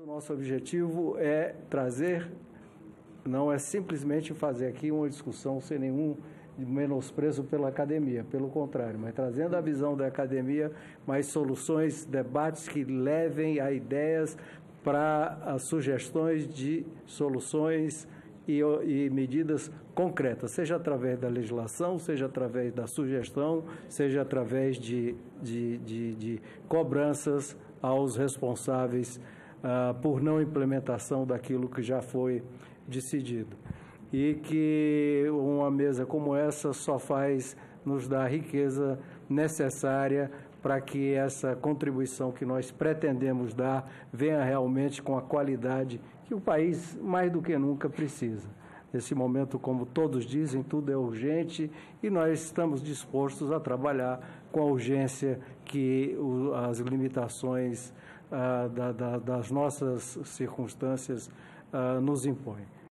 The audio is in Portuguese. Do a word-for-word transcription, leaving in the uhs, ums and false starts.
O nosso objetivo é trazer, não é simplesmente fazer aqui uma discussão sem nenhum menosprezo pela academia, pelo contrário, mas trazendo a visão da academia, mais soluções, debates que levem a ideias para as sugestões de soluções e, e medidas concretas, seja através da legislação, seja através da sugestão, seja através de, de, de, de cobranças aos responsáveis Uh, por não implementação daquilo que já foi decidido. E que uma mesa como essa só faz nos dar a riqueza necessária para que essa contribuição que nós pretendemos dar venha realmente com a qualidade que o país mais do que nunca precisa. Nesse momento, como todos dizem, tudo é urgente e nós estamos dispostos a trabalhar com a urgência que o, as limitações ah, da, da, das nossas circunstâncias ah, nos impõem.